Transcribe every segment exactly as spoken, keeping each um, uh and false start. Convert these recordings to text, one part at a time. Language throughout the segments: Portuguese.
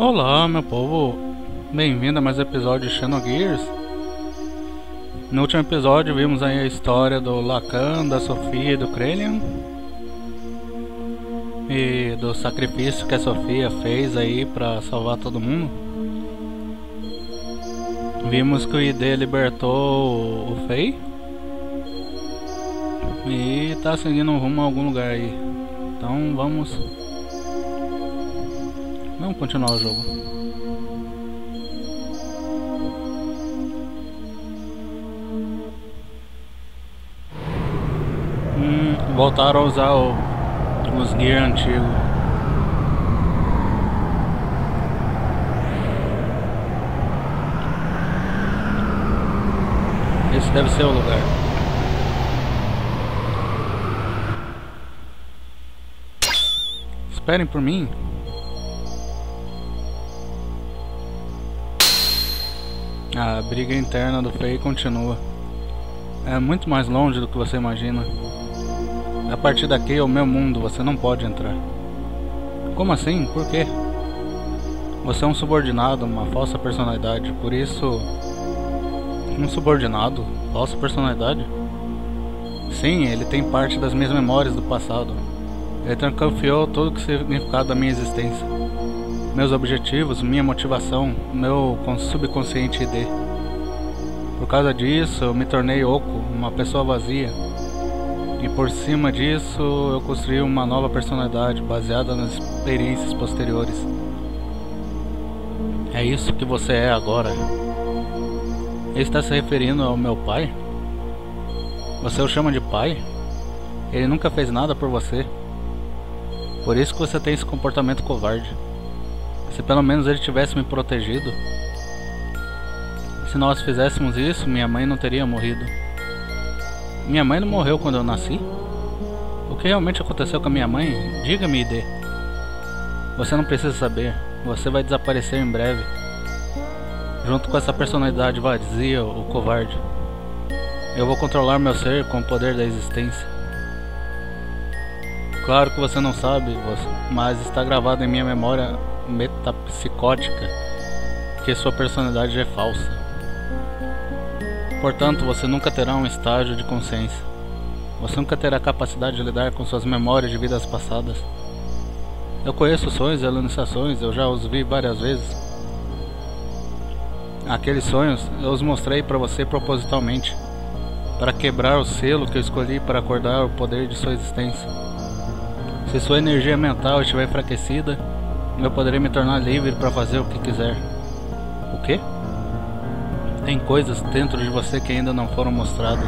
Olá, meu povo, bem-vindo a mais um episódio de Xenogears. No último episódio vimos aí a história do Lacan, da Sofia e do Krelian, e do sacrifício que a Sofia fez aí pra salvar todo mundo. Vimos que o I D libertou o Fei e tá seguindo um rumo a algum lugar aí. Então vamos Vamos continuar o jogo. Hum, voltaram a usar o, os gear antigos. Esse deve ser o lugar. Esperem por mim. A briga interna do Fei continua. É muito mais longe do que você imagina. A partir daqui é o meu mundo, você não pode entrar. Como assim? Por quê? Você é um subordinado, uma falsa personalidade, por isso... Um subordinado? Falsa personalidade? Sim, ele tem parte das minhas memórias do passado. Ele trancafiou todo o significado da minha existência. Meus objetivos, minha motivação, meu subconsciente I D. Por causa disso, eu me tornei oco, uma pessoa vazia. E por cima disso, eu construí uma nova personalidade baseada nas experiências posteriores. É isso que você é agora. Ele está se referindo ao meu pai? Você o chama de pai? Ele nunca fez nada por você. Por isso que você tem esse comportamento covarde. Se pelo menos ele tivesse me protegido. Se nós fizéssemos isso, minha mãe não teria morrido. Minha mãe não morreu quando eu nasci? O que realmente aconteceu com a minha mãe? Diga-me, I D. Você não precisa saber. Você vai desaparecer em breve. Junto com essa personalidade vazia, o covarde. Eu vou controlar meu ser com o poder da existência. Claro que você não sabe, mas está gravado em minha memória metapsicótica que sua personalidade é falsa. Portanto, você nunca terá um estágio de consciência. Você nunca terá capacidade de lidar com suas memórias de vidas passadas. Eu conheço os sonhos e alucinações, eu já os vi várias vezes. Aqueles sonhos eu os mostrei para você propositalmente, para quebrar o selo que eu escolhi para acordar o poder de sua existência. Se sua energia mental estiver enfraquecida, eu poderei me tornar livre para fazer o que quiser. O quê? Tem coisas dentro de você que ainda não foram mostradas.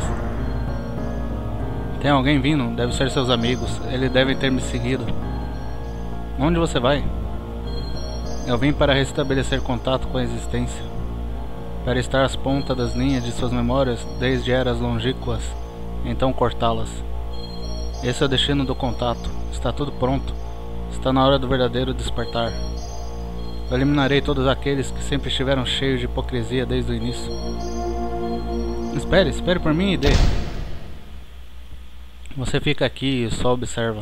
Tem alguém vindo? Deve ser seus amigos. Eles devem ter me seguido. Onde você vai? Eu vim para restabelecer contato com a existência. Para estar às pontas das linhas de suas memórias desde eras longínquas, então cortá-las. Esse é o destino do contato. Está tudo pronto. Está na hora do verdadeiro despertar. Eu eliminarei todos aqueles que sempre estiveram cheios de hipocrisia desde o início. Espere, espere por mim, I D. Você fica aqui e só observa.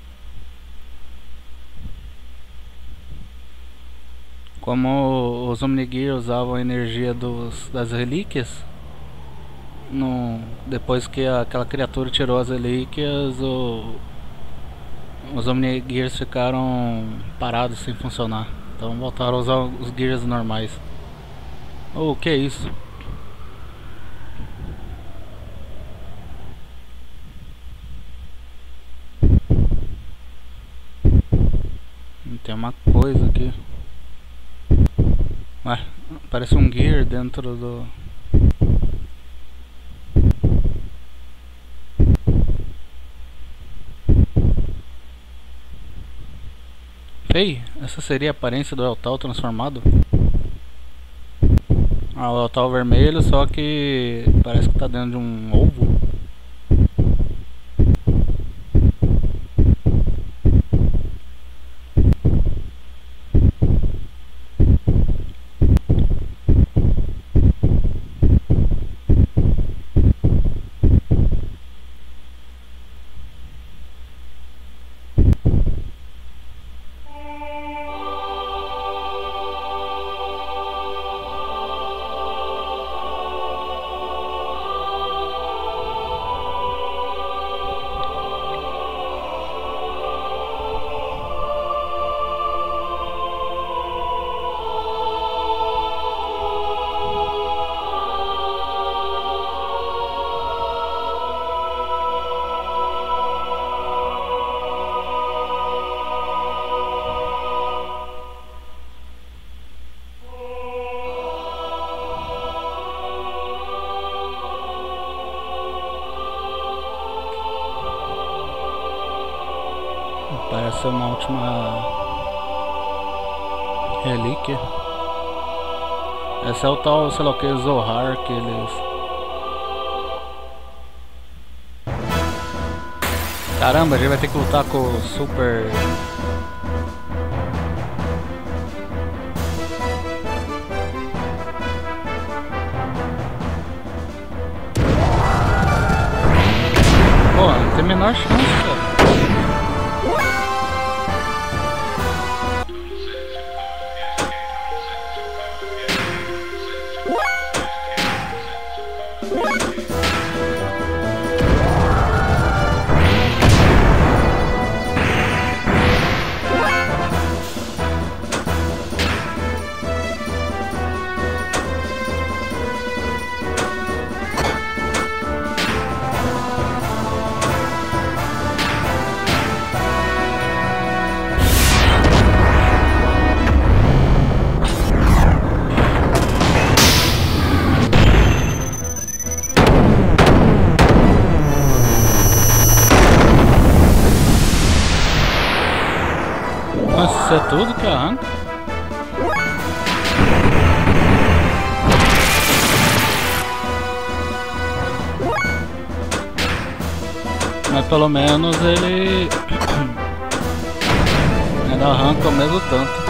Como os Omnigear usavam a energia dos, das relíquias, no, depois que a, aquela criatura tirou as relíquias, o, os Omnigears ficaram parados sem funcionar. Então voltaram a usar os Gears normais. Oh, o que é isso? Tem uma coisa aqui. Ué, parece um Gear dentro do... Fei, essa seria a aparência do Eltal transformado? Ah, o Eltal vermelho, só que parece que tá dentro de um ovo. Parece ser uma última relíquia. Esse é o tal, sei lá o que, Zohar que eles... Caramba, a gente vai ter que lutar com o super... Pô, não tem a menor chance, cara. Nossa, isso é tudo que arranca? Mas pelo menos ele ainda arranca o mesmo tanto.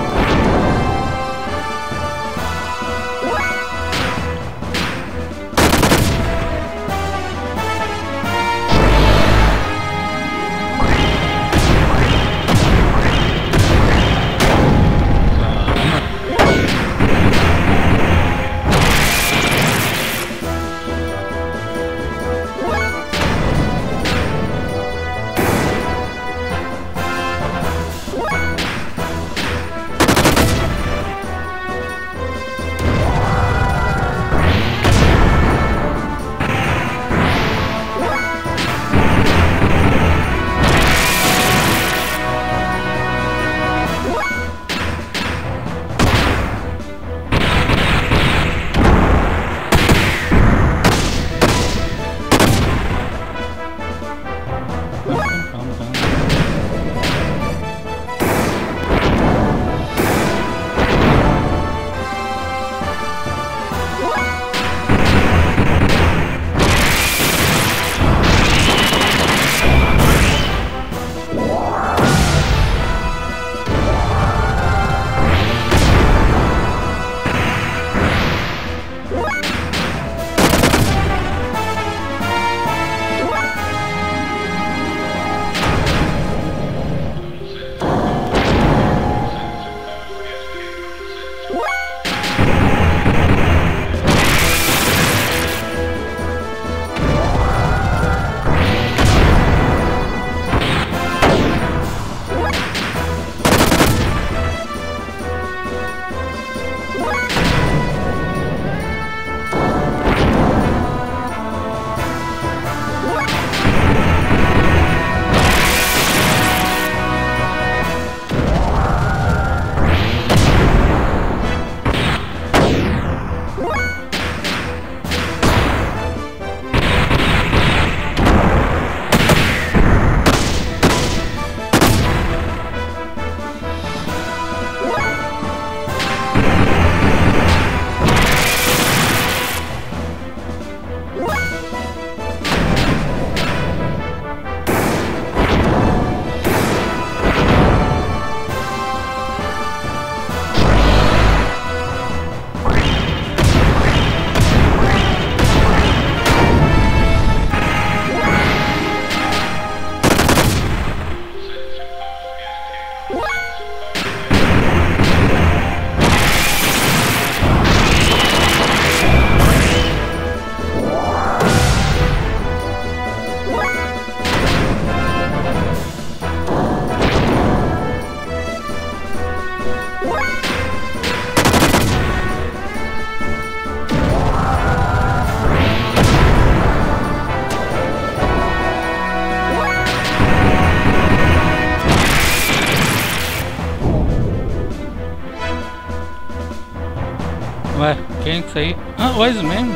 Ué, quem é isso aí? Ah, o Iceman.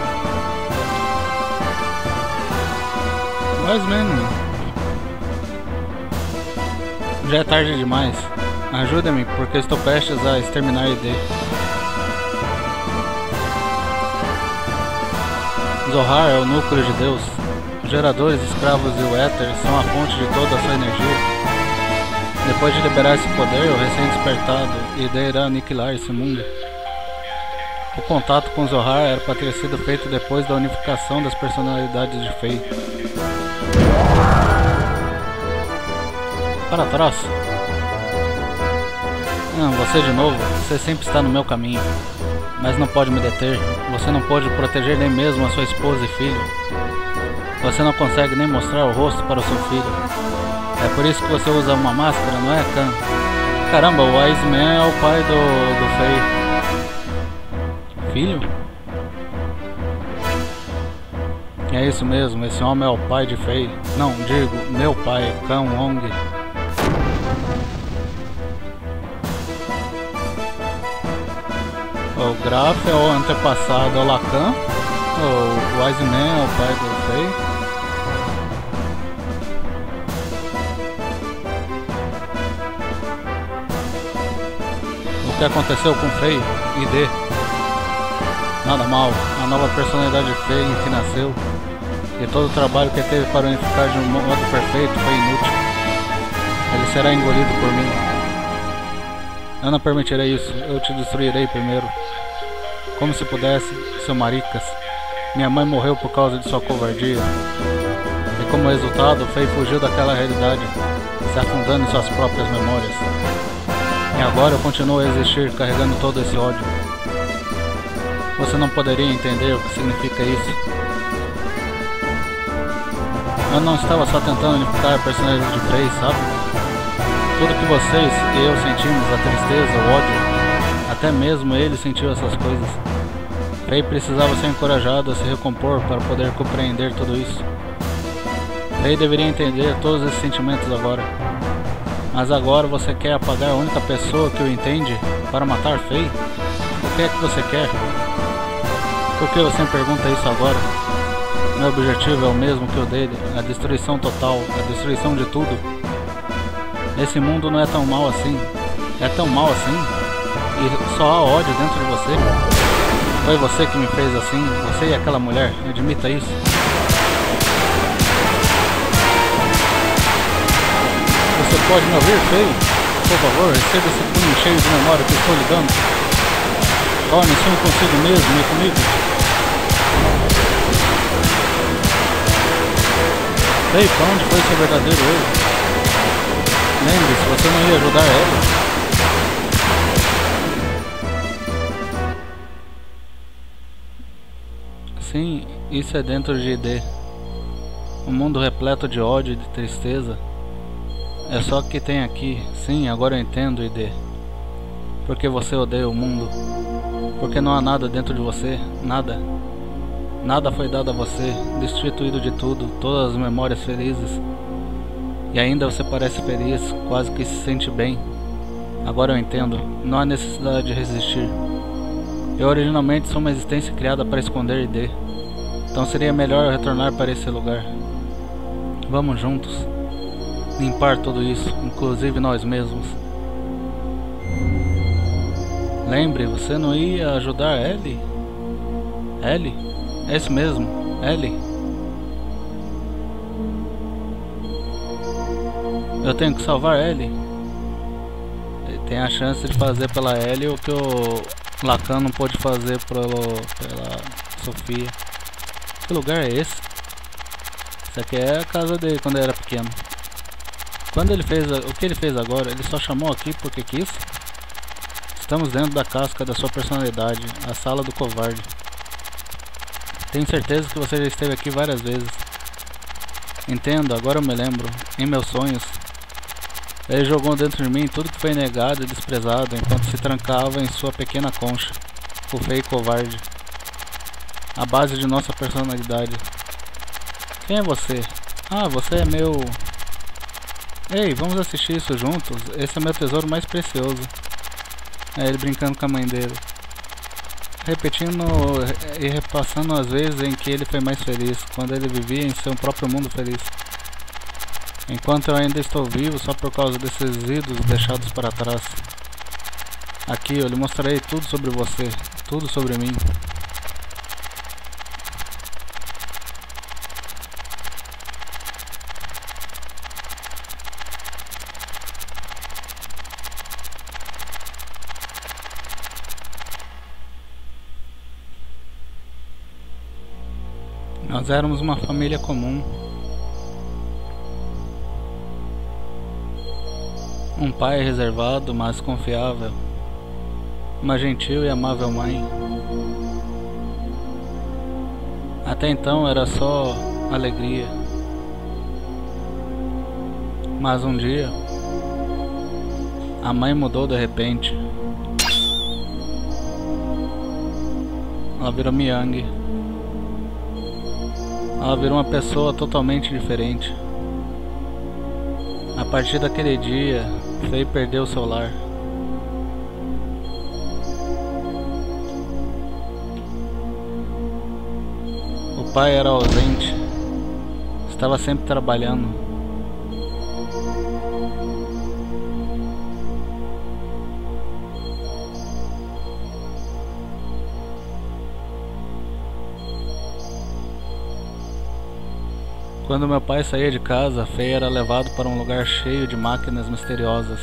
O Iceman. Já é tarde demais. Ajuda-me, porque estou prestes a exterminar I D. Zohar é o núcleo de Deus. Os geradores, escravos e o éter são a fonte de toda a sua energia. Depois de liberar esse poder, o recém-despertado I D irá aniquilar esse mundo. O contato com Zohar era para ter sido feito depois da unificação das personalidades de Fei. Para trás. Não, você de novo. Você sempre está no meu caminho. Mas não pode me deter. Você não pode proteger nem mesmo a sua esposa e filho. Você não consegue nem mostrar o rosto para o seu filho. É por isso que você usa uma máscara, não é, Khan? Caramba, o Wise Man é o pai do, do Fei. Filho? É isso mesmo, esse homem é o pai de Fei. Não, digo, meu pai, Khan Wong. O Graf é o antepassado ao Lacan. O Wise Man é o pai do Fei. O que aconteceu com Fei? I D. Nada mal, a nova personalidade de Fei que nasceu. E todo o trabalho que teve para unificar de um modo perfeito foi inútil. Ele será engolido por mim. Eu não permitirei isso, eu te destruirei primeiro. Como se pudesse, seu maricas. Minha mãe morreu por causa de sua covardia. E como resultado, Fei fugiu daquela realidade, se afundando em suas próprias memórias. E agora eu continuo a existir, carregando todo esse ódio. Você não poderia entender o que significa isso. Eu não estava só tentando unificar a personalidade de Fei, sabe? Tudo que vocês e eu sentimos, a tristeza, o ódio, até mesmo ele sentiu essas coisas. Fei precisava ser encorajado a se recompor para poder compreender tudo isso. Fei deveria entender todos esses sentimentos agora. Mas agora você quer apagar a única pessoa que o entende para matar Fei? O que é que você quer? Por que você me pergunta isso agora? Meu objetivo é o mesmo que o dele, a destruição total, a destruição de tudo. Esse mundo não é tão mal assim. É tão mal assim? E só há ódio dentro de você? Foi você que me fez assim? Você e aquela mulher? Admita isso. Você pode me ouvir, Fei? Por favor, receba esse punho cheio de memória que estou lhe dando. Torne-se um consigo mesmo e comigo. Fei, para onde foi seu verdadeiro eu? Lembre-se, você não ia ajudar ela. Sim, isso é dentro de I D. Um mundo repleto de ódio e de tristeza. É só que tem aqui. Sim, agora eu entendo, I D. Porque você odeia o mundo. Porque não há nada dentro de você. Nada. Nada foi dado a você, destituído de tudo, todas as memórias felizes. E ainda você parece feliz, quase que se sente bem. Agora eu entendo, não há necessidade de resistir. Eu originalmente sou uma existência criada para esconder I D. Então seria melhor retornar para esse lugar. Vamos juntos. Limpar tudo isso, inclusive nós mesmos. Lembre, você não ia ajudar Ellie? Ellie? É isso mesmo, Ellie. Eu tenho que salvar Ellie. Tem a chance de fazer pela Ellie o que o Lacan não pôde fazer pelo, pela Sofia. Que lugar é esse? Isso aqui é a casa dele quando ele era pequeno. Quando ele fez, o que ele fez agora? Ele só chamou aqui porque quis? Estamos dentro da casca da sua personalidade, a sala do covarde. Tenho certeza que você já esteve aqui várias vezes. Entendo, agora eu me lembro. Em meus sonhos. Ele jogou dentro de mim tudo que foi negado e desprezado enquanto se trancava em sua pequena concha. O Fei covarde. A base de nossa personalidade. Quem é você? Ah, você é meu... Ei, vamos assistir isso juntos? Esse é meu tesouro mais precioso. É ele brincando com a mãe dele. Repetindo e repassando as vezes em que ele foi mais feliz, quando ele vivia em seu próprio mundo feliz. Enquanto eu ainda estou vivo, só por causa desses idos deixados para trás. Aqui eu lhe mostrarei tudo sobre você, tudo sobre mim. Nós éramos uma família comum. Um pai reservado, mas confiável. Uma gentil e amável mãe. Até então era só alegria. Mas um dia, a mãe mudou de repente. Ela virou Miang. Ela virou uma pessoa totalmente diferente. A partir daquele dia, Fei perdeu seu lar. O pai era ausente. Estava sempre trabalhando. Quando meu pai saía de casa, Fei era levado para um lugar cheio de máquinas misteriosas.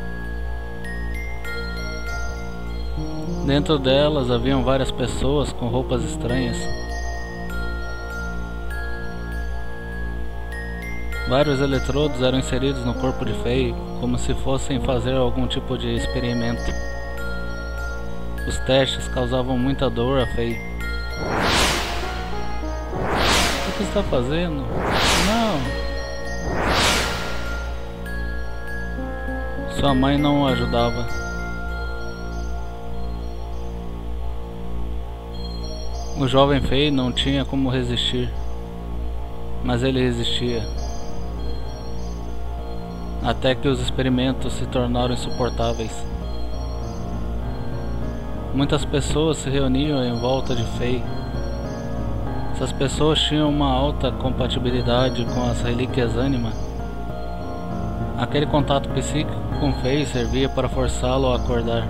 Dentro delas haviam várias pessoas com roupas estranhas. Vários eletrodos eram inseridos no corpo de Fei, como se fossem fazer algum tipo de experimento. Os testes causavam muita dor a Fei. O que está fazendo? Não! Sua mãe não o ajudava. O jovem Fei não tinha como resistir, mas ele resistia. Até que os experimentos se tornaram insuportáveis. Muitas pessoas se reuniam em volta de Fei. Essas pessoas tinham uma alta compatibilidade com as relíquias ânima. Aquele contato psíquico com Fei servia para forçá-lo a acordar.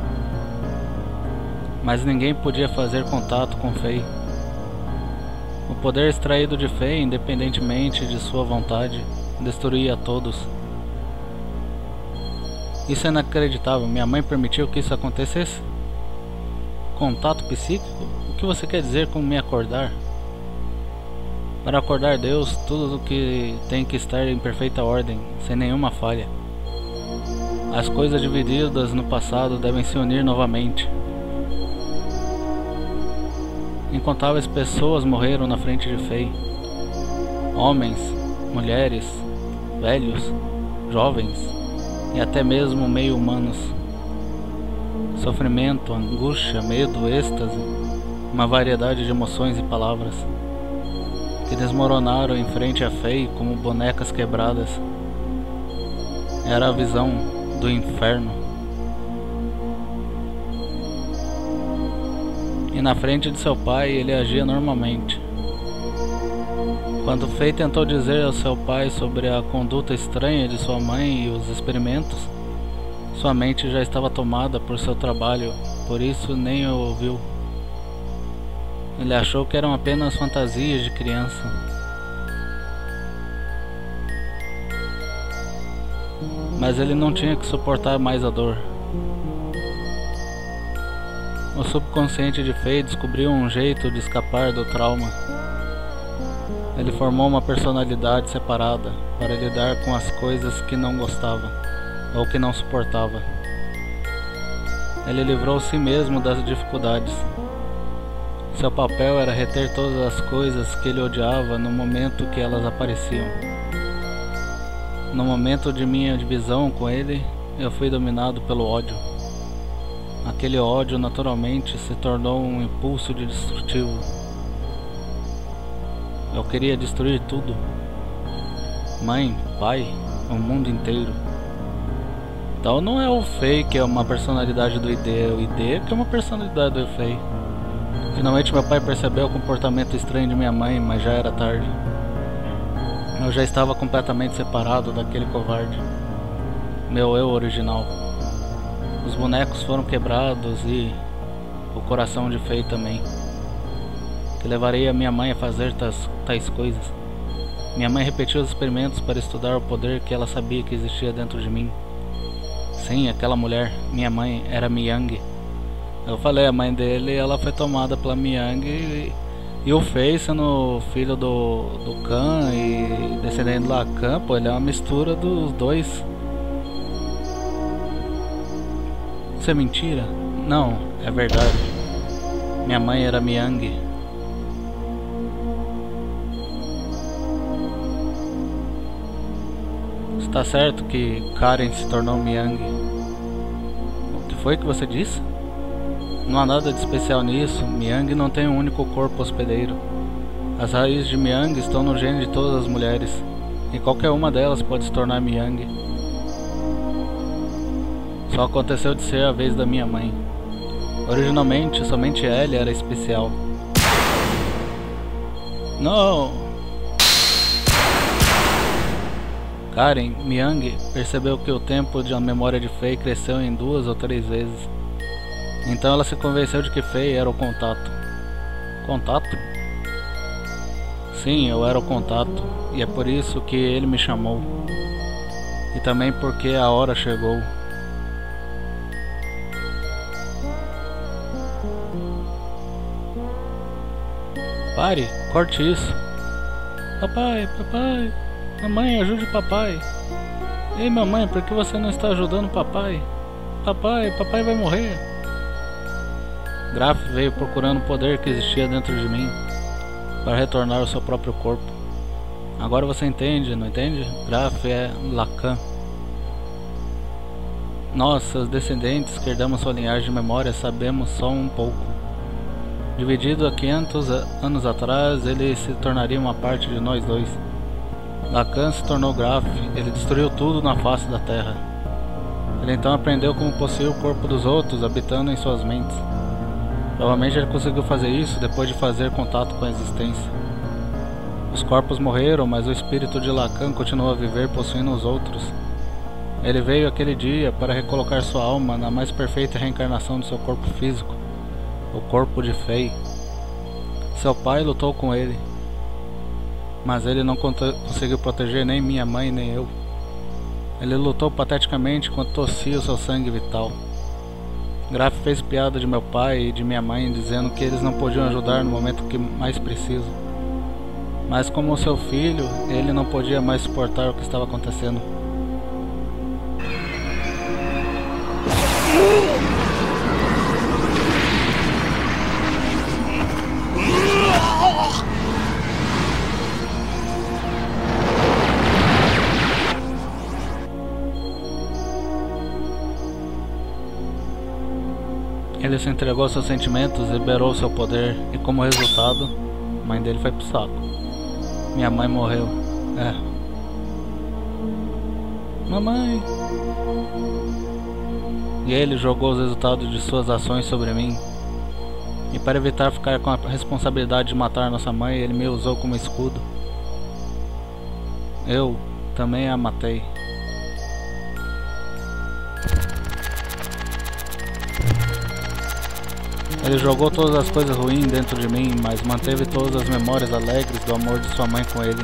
Mas ninguém podia fazer contato com Fei. O poder extraído de Fei, independentemente de sua vontade, destruía a todos. Isso é inacreditável. Minha mãe permitiu que isso acontecesse? Contato psíquico? O que você quer dizer com me acordar? Para acordar Deus, tudo o que tem que estar em perfeita ordem, sem nenhuma falha. As coisas divididas no passado devem se unir novamente. Incontáveis pessoas morreram na frente de Fei. Homens, mulheres, velhos, jovens e até mesmo meio-humanos. Sofrimento, angústia, medo, êxtase, uma variedade de emoções e palavras que desmoronaram em frente a Fei como bonecas quebradas. Era a visão do inferno. E na frente de seu pai ele agia normalmente. Quando Fei tentou dizer ao seu pai sobre a conduta estranha de sua mãe e os experimentos, sua mente já estava tomada por seu trabalho, por isso nem o ouviu. Ele achou que eram apenas fantasias de criança. Mas ele não tinha que suportar mais a dor. O subconsciente de Fei descobriu um jeito de escapar do trauma. Ele formou uma personalidade separada para lidar com as coisas que não gostava ou que não suportava. Ele livrou si mesmo das dificuldades. Seu papel era reter todas as coisas que ele odiava no momento que elas apareciam. No momento de minha divisão com ele, eu fui dominado pelo ódio. Aquele ódio naturalmente se tornou um impulso de destrutivo. Eu queria destruir tudo. Mãe, pai, o mundo inteiro. Então não é o Fei que é uma personalidade do I D, é o I D que é uma personalidade do Fei. Finalmente meu pai percebeu o comportamento estranho de minha mãe, mas já era tarde. Eu já estava completamente separado daquele covarde, meu eu original. Os bonecos foram quebrados e o coração de Faye também, que levaria a minha mãe a fazer tais, tais coisas. Minha mãe repetiu os experimentos para estudar o poder que ela sabia que existia dentro de mim. Sim, aquela mulher, minha mãe, era Miyoung. Eu falei, a mãe dele, ela foi tomada pela Miyoung e, e o Faye, sendo filho do, do Khan e descendente do Lacan, pô, ele é uma mistura dos dois. Isso é mentira? Não, é verdade. Minha mãe era Miyoung. Está certo que Karen se tornou Miyoung. O que foi que você disse? Não há nada de especial nisso. Miyoung não tem um único corpo hospedeiro. As raízes de Miyoung estão no gene de todas as mulheres, e qualquer uma delas pode se tornar Miyoung. Só aconteceu de ser a vez da minha mãe. Originalmente, somente ela era especial. Não! Karen, Miyoung, percebeu que o tempo de a memória de Faye cresceu em duas ou três vezes. Então ela se convenceu de que Faye era o contato. Contato? Sim, eu era o contato, e é por isso que ele me chamou. E também porque a hora chegou. Pare, corte isso. Papai, papai. Mamãe, ajude papai. Ei, mamãe, por que você não está ajudando papai? Papai, papai vai morrer. Graf veio procurando o poder que existia dentro de mim para retornar ao seu próprio corpo. Agora você entende, não entende? Graf é Lacan. Nós, seus descendentes, que herdamos sua linhagem de memória, sabemos só um pouco. Dividido há quinhentos anos atrás, ele se tornaria uma parte de nós dois. Lacan se tornou Graf, ele destruiu tudo na face da terra. Ele então aprendeu como possuir o corpo dos outros, habitando em suas mentes. Provavelmente ele conseguiu fazer isso depois de fazer contato com a existência. Os corpos morreram, mas o espírito de Lacan continua a viver possuindo os outros. Ele veio aquele dia para recolocar sua alma na mais perfeita reencarnação do seu corpo físico, o corpo de Faye. Seu pai lutou com ele, mas ele não conseguiu proteger nem minha mãe nem eu. Ele lutou pateticamente enquanto tossia o seu sangue vital. Graf fez piada de meu pai e de minha mãe, dizendo que eles não podiam ajudar no momento que mais preciso. Mas como seu filho, ele não podia mais suportar o que estava acontecendo. Ele se entregou aos seus sentimentos, liberou seu poder e, como resultado, a mãe dele foi pro saco. Minha mãe morreu. É. Mamãe. E ele jogou os resultados de suas ações sobre mim. E para evitar ficar com a responsabilidade de matar nossa mãe, ele me usou como escudo. Eu também a matei. Ele jogou todas as coisas ruins dentro de mim, mas manteve todas as memórias alegres do amor de sua mãe com ele.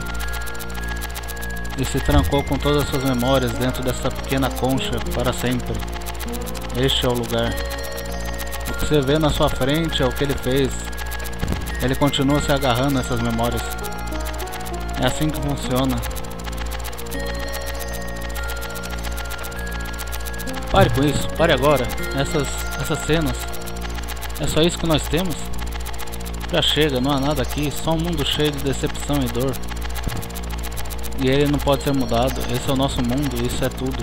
E se trancou com todas as suas memórias dentro dessa pequena concha para sempre. Este é o lugar. O que você vê na sua frente é o que ele fez. Ele continua se agarrando nessas memórias. É assim que funciona. Pare com isso, pare agora. Essas, essas cenas. É só isso que nós temos? Já chega, não há nada aqui, só um mundo cheio de decepção e dor. E ele não pode ser mudado, esse é o nosso mundo, isso é tudo.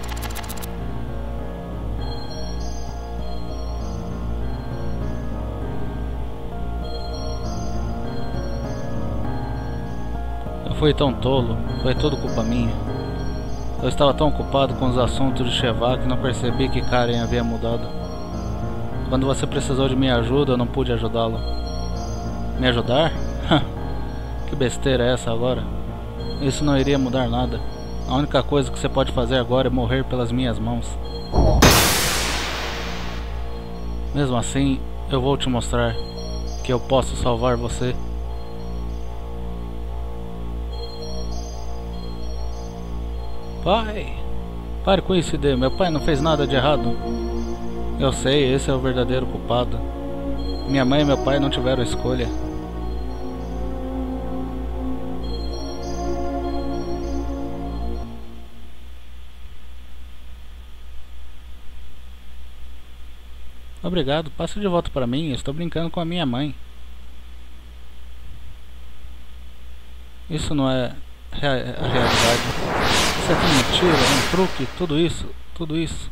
Eu fui tão tolo, foi tudo culpa minha. Eu estava tão ocupado com os assuntos de Sheva que não percebi que Karen havia mudado. Quando você precisou de minha ajuda, eu não pude ajudá-lo. Me ajudar? Que besteira é essa agora? Isso não iria mudar nada. A única coisa que você pode fazer agora é morrer pelas minhas mãos. Mesmo assim, eu vou te mostrar que eu posso salvar você. Pai! Pare com isso, Ide. Meu pai não fez nada de errado. Eu sei, esse é o verdadeiro culpado. Minha mãe e meu pai não tiveram escolha. Obrigado, passe de volta para mim. Eu estou brincando com a minha mãe. Isso não é rea a realidade. Isso é tudo mentira, um truque, tudo isso, tudo isso.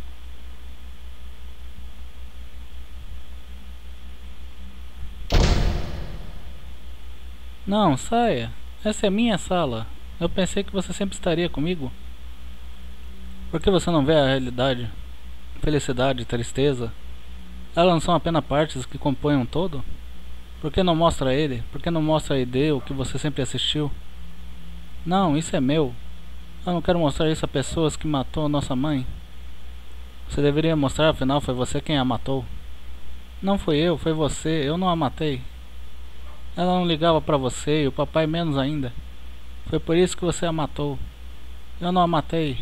Não, saia. Essa é a minha sala. Eu pensei que você sempre estaria comigo. Por que você não vê a realidade? Felicidade, tristeza. Elas não são apenas partes que compõem um todo? Por que não mostra ele? Por que não mostra a ideia o que você sempre assistiu? Não, isso é meu. Eu não quero mostrar isso a pessoas que matou nossa mãe. Você deveria mostrar, afinal foi você quem a matou. Não fui eu, foi você, eu não a matei. Ela não ligava pra você e o papai menos ainda. Foi por isso que você a matou. Eu não a matei.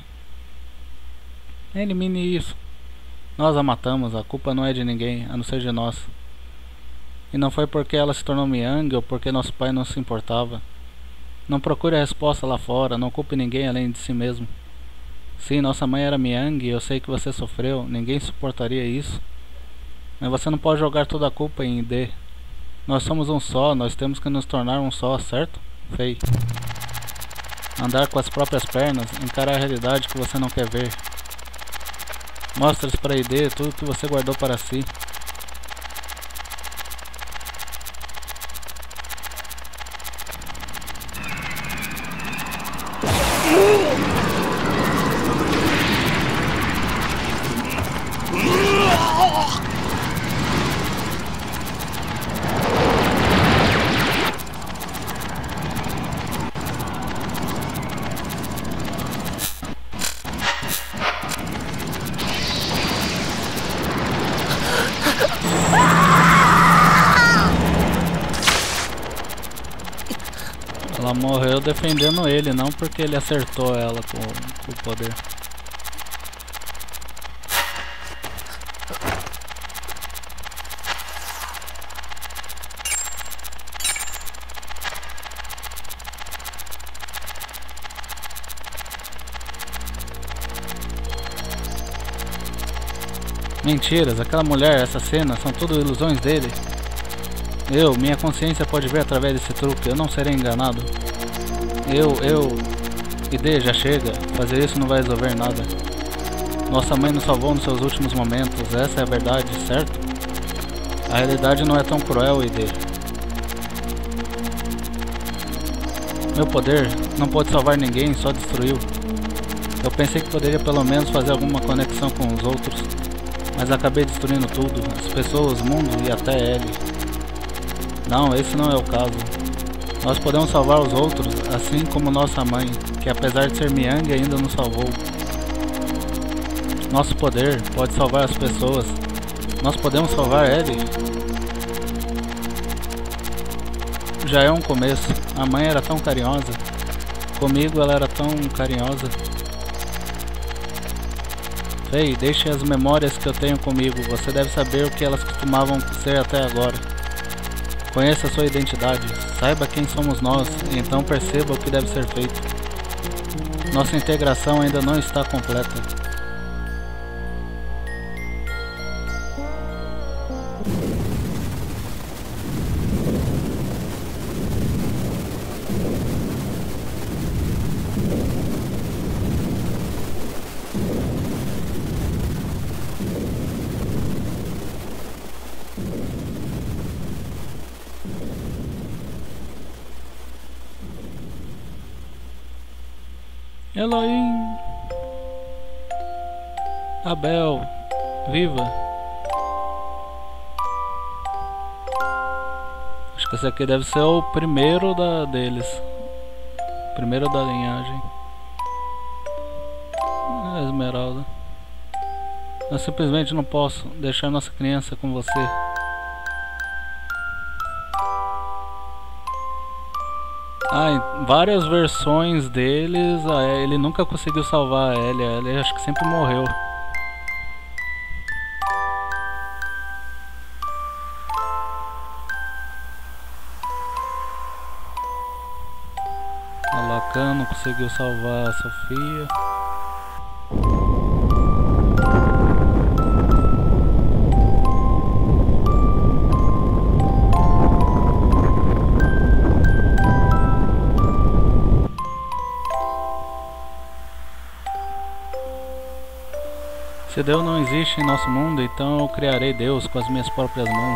Elimine isso. Nós a matamos, a culpa não é de ninguém, a não ser de nós. E não foi porque ela se tornou Miang ou porque nosso pai não se importava. Não procure a resposta lá fora, não culpe ninguém além de si mesmo. Sim, nossa mãe era Miang e eu sei que você sofreu, ninguém suportaria isso. Mas você não pode jogar toda a culpa em Ide. Nós somos um só, nós temos que nos tornar um só, certo? Fei. Andar com as próprias pernas, encarar a realidade que você não quer ver. Mostre para Ide tudo que você guardou para si. Ela morreu defendendo ele, não porque ele acertou ela com, com o poder. Mentiras, aquela mulher, essa cena, são tudo ilusões dele. Eu, minha consciência pode ver através desse truque, eu não serei enganado. Eu, eu... Ide, já chega, fazer isso não vai resolver nada. Nossa mãe nos salvou nos seus últimos momentos, essa é a verdade, certo? A realidade não é tão cruel, Ide. Meu poder não pode salvar ninguém, só destruiu. Eu pensei que poderia pelo menos fazer alguma conexão com os outros, mas acabei destruindo tudo, as pessoas, o mundo e até ele. Não, esse não é o caso. Nós podemos salvar os outros, assim como nossa mãe, que apesar de ser Miang ainda nos salvou. Nosso poder pode salvar as pessoas. Nós podemos salvar ele. Já é um começo. A mãe era tão carinhosa. Comigo ela era tão carinhosa. Ei, deixe as memórias que eu tenho comigo. Você deve saber o que elas costumavam ser até agora. Conheça a sua identidade, saiba quem somos nós e então perceba o que deve ser feito. Nossa integração ainda não está completa. Elohim, Abel, viva. Acho que esse aqui deve ser o primeiro da, deles. Primeiro da linhagem. Esmeralda. Eu simplesmente não posso deixar nossa criança com você. Ah, em várias versões deles, ele nunca conseguiu salvar a Ellie. A Ellie acho que sempre morreu. A Lacan não conseguiu salvar a Sofia. Se Deus não existe em nosso mundo, então eu criarei Deus com as minhas próprias mãos.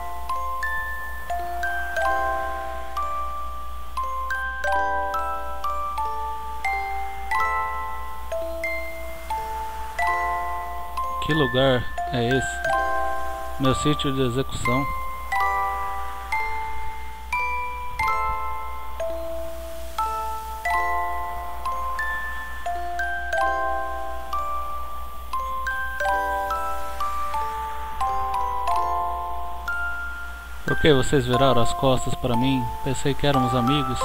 Que lugar é esse? Meu sítio de execução. Por que vocês viraram as costas para mim? Pensei que éramos amigos.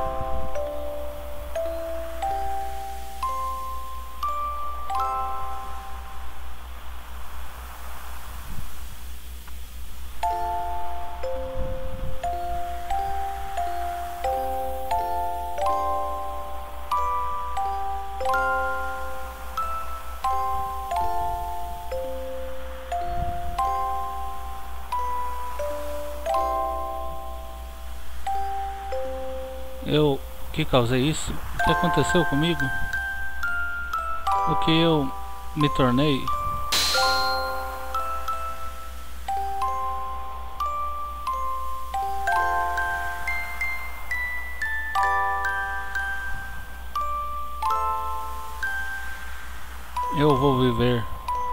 Eu que causei isso? O que aconteceu comigo? O que eu me tornei? Eu vou viver.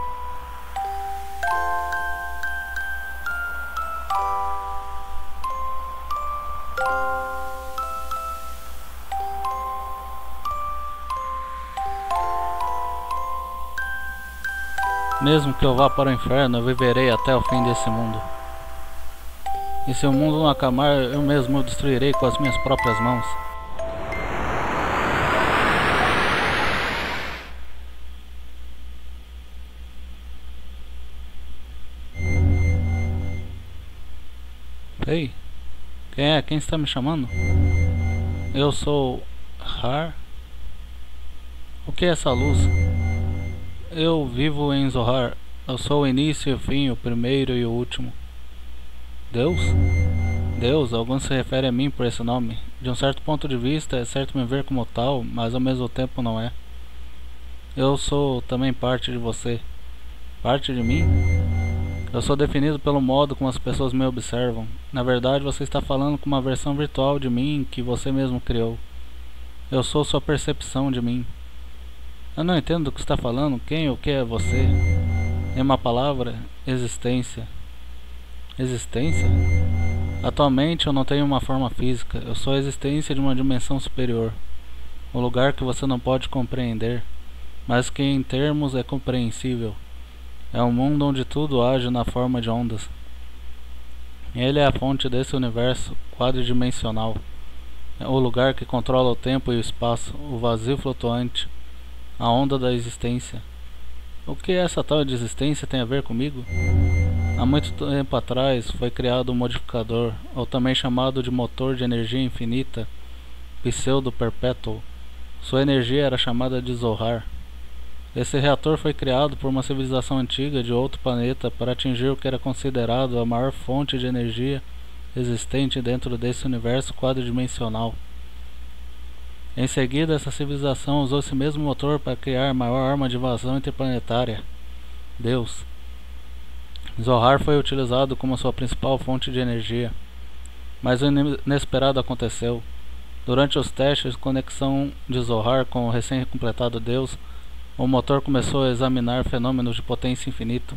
Mesmo que eu vá para o inferno, eu viverei até o fim desse mundo. E se o mundo não acabar, eu mesmo o destruirei com as minhas próprias mãos. Ei, quem é? Quem está me chamando? Eu sou Har. O que é essa luz? Eu vivo em Zohar. Eu sou o início e o fim, o primeiro e o último. Deus? Deus, alguns se referem a mim por esse nome. De um certo ponto de vista, é certo me ver como tal, mas ao mesmo tempo não é. Eu sou também parte de você. Parte de mim? Eu sou definido pelo modo como as pessoas me observam. Na verdade, você está falando com uma versão virtual de mim que você mesmo criou. Eu sou sua percepção de mim. Eu não entendo do que está falando. Quem ou que é você? Em uma palavra, existência. Existência? Atualmente eu não tenho uma forma física. Eu sou a existência de uma dimensão superior. Um lugar que você não pode compreender, mas que em termos é compreensível. É um mundo onde tudo age na forma de ondas. Ele é a fonte desse universo quadridimensional. É o lugar que controla o tempo e o espaço, o vazio flutuante, a onda da existência. O que essa tal de existência tem a ver comigo? Há muito tempo atrás foi criado um modificador, ou também chamado de motor de energia infinita, pseudo-perpetual. Sua energia era chamada de Zohar. Esse reator foi criado por uma civilização antiga de outro planeta para atingir o que era considerado a maior fonte de energia existente dentro desse universo quadridimensional. Em seguida, essa civilização usou esse mesmo motor para criar a maior arma de invasão interplanetária, Deus. Zohar foi utilizado como sua principal fonte de energia. Mas o inesperado aconteceu. Durante os testes de conexão de Zohar com o recém-completado Deus, o motor começou a examinar fenômenos de potência infinita.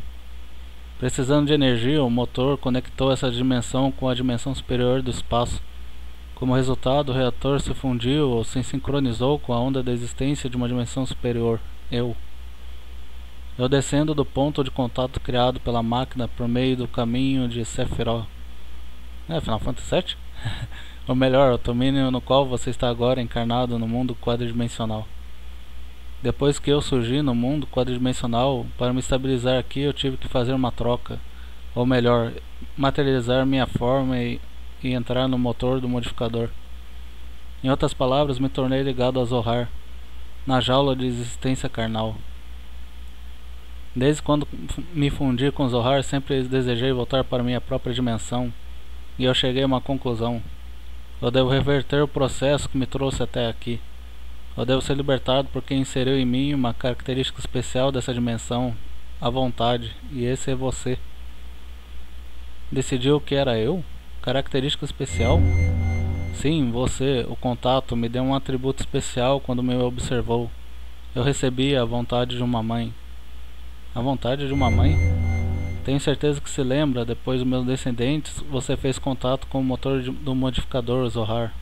Precisando de energia, o motor conectou essa dimensão com a dimensão superior do espaço, Como resultado, o reator se fundiu ou se sincronizou com a onda da existência de uma dimensão superior, eu. Eu descendo do ponto de contato criado pela máquina por meio do caminho de Sephiroth. É, Final Fantasy sete? Ou melhor, o domínio no qual você está agora encarnado no mundo quadridimensional. Depois que eu surgi no mundo quadridimensional, para me estabilizar aqui eu tive que fazer uma troca. Ou melhor, materializar minha forma e, e entrar no motor do modificador. Em outras palavras, me tornei ligado a Zohar, na jaula de existência carnal. Desde quando me fundi com Zohar, sempre desejei voltar para minha própria dimensão, e eu cheguei a uma conclusão. Eu devo reverter o processo que me trouxe até aqui. Eu devo ser libertado porque inseriu em mim uma característica especial dessa dimensão, a vontade, e esse é você. Decidiu que era eu? Característica especial? Sim, você, o contato, me deu um atributo especial quando me observou. Eu recebi a vontade de uma mãe. A vontade de uma mãe? Tenho certeza que se lembra, depois dos meus descendentes, você fez contato com o motor de, do modificador Zohar.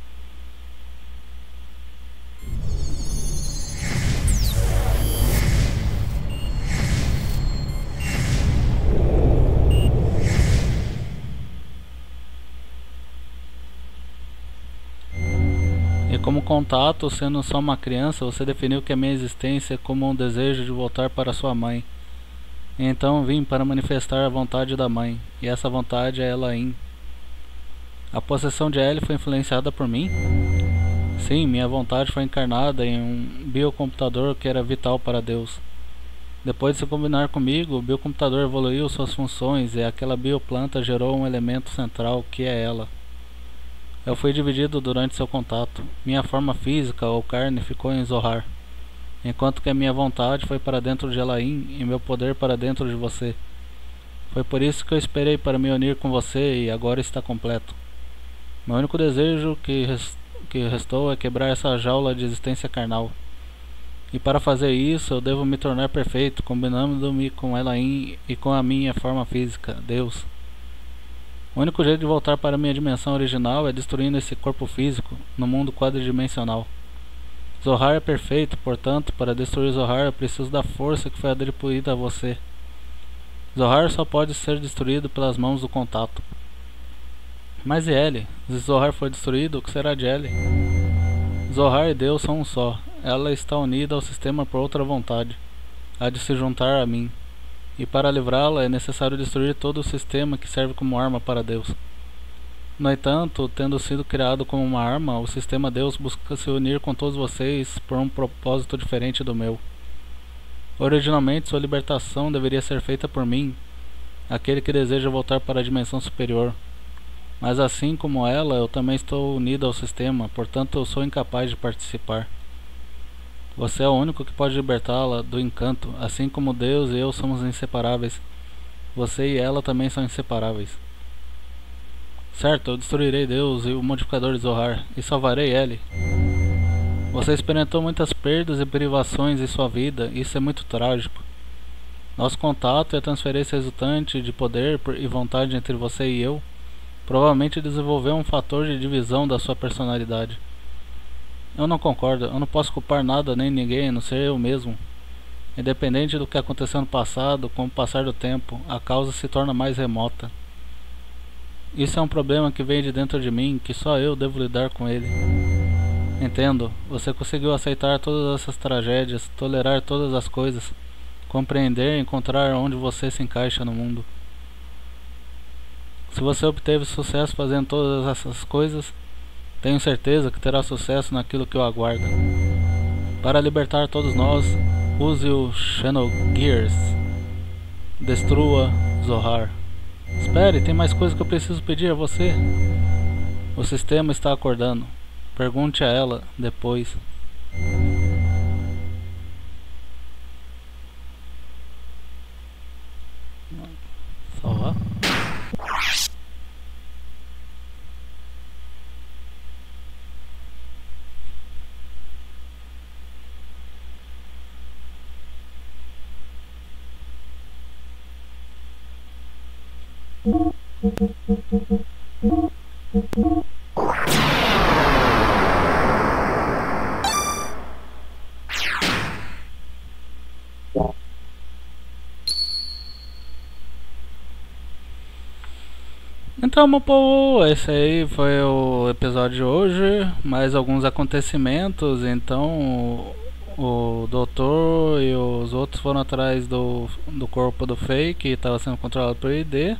E como contato, sendo só uma criança, você definiu que a minha existência é como um desejo de voltar para sua mãe. E então vim para manifestar a vontade da mãe, e essa vontade é Elaine. A possessão de Ellie foi influenciada por mim? Sim, minha vontade foi encarnada em um biocomputador que era vital para Deus. Depois de se combinar comigo, o biocomputador evoluiu suas funções e aquela bioplanta gerou um elemento central, que é ela. Eu fui dividido durante seu contato. Minha forma física ou carne ficou em Zohar, enquanto que a minha vontade foi para dentro de Elaine e meu poder para dentro de você. Foi por isso que eu esperei para me unir com você e agora está completo. Meu único desejo que, rest... que restou é quebrar essa jaula de existência carnal. E para fazer isso eu devo me tornar perfeito, combinando-me com Elaine e com a minha forma física, Deus. O único jeito de voltar para minha dimensão original é destruindo esse corpo físico no mundo quadridimensional. Zohar é perfeito, portanto, para destruir Zohar eu preciso da força que foi atribuída a você. Zohar só pode ser destruído pelas mãos do contato. Mas e Ellie? Se Zohar for destruído, o que será de Ellie? Zohar e Deus são um só. Ela está unida ao sistema por outra vontade, a de se juntar a mim. E para livrá-la é necessário destruir todo o sistema que serve como arma para Deus. No entanto, tendo sido criado como uma arma, o sistema Deus busca se unir com todos vocês por um propósito diferente do meu. Originalmente, sua libertação deveria ser feita por mim, aquele que deseja voltar para a dimensão superior. Mas assim como ela, eu também estou unido ao sistema, portanto eu sou incapaz de participar. Você é o único que pode libertá-la do encanto, assim como Deus e eu somos inseparáveis. Você e ela também são inseparáveis. Certo, eu destruirei Deus e o modificador de Zohar, e salvarei Ellie. Você experimentou muitas perdas e privações em sua vida, e isso é muito trágico. Nosso contato e a transferência resultante de poder e vontade entre você e eu provavelmente desenvolveu um fator de divisão da sua personalidade. Eu não concordo, eu não posso culpar nada nem ninguém, a não ser eu mesmo. Independente do que aconteceu no passado, com o passar do tempo, a causa se torna mais remota. Isso é um problema que vem de dentro de mim, que só eu devo lidar com ele. Entendo, você conseguiu aceitar todas essas tragédias, tolerar todas as coisas, compreender e encontrar onde você se encaixa no mundo. Se você obteve sucesso fazendo todas essas coisas, tenho certeza que terá sucesso naquilo que o aguarda. Para libertar todos nós, use o Xenogears. Destrua Zohar. Espere, tem mais coisa que eu preciso pedir a você. O sistema está acordando. Pergunte a ela depois. Salvar. Então, meu povo, esse aí foi o episódio de hoje. Mais alguns acontecimentos. Então, o, o doutor e os outros foram atrás do, do corpo do Faye, que estava sendo controlado por I D.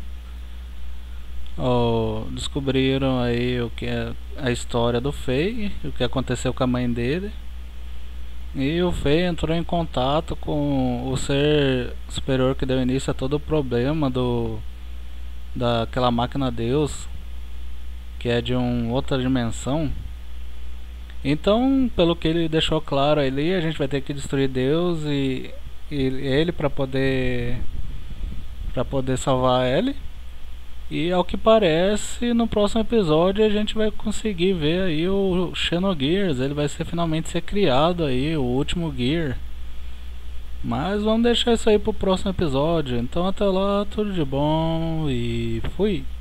Oh, descobriram aí o que é a história do Faye, o que aconteceu com a mãe dele. E o Faye entrou em contato com o ser superior que deu início a todo o problema do daquela máquina Deus, que é de uma outra dimensão. Então, pelo que ele deixou claro ali, a gente vai ter que destruir Deus e, e ele para poder para poder salvar ele. E ao que parece, no próximo episódio a gente vai conseguir ver aí o Xenogears, ele vai ser finalmente ser criado aí, o último Gear. Mas vamos deixar isso aí pro próximo episódio. Então até lá, tudo de bom e fui.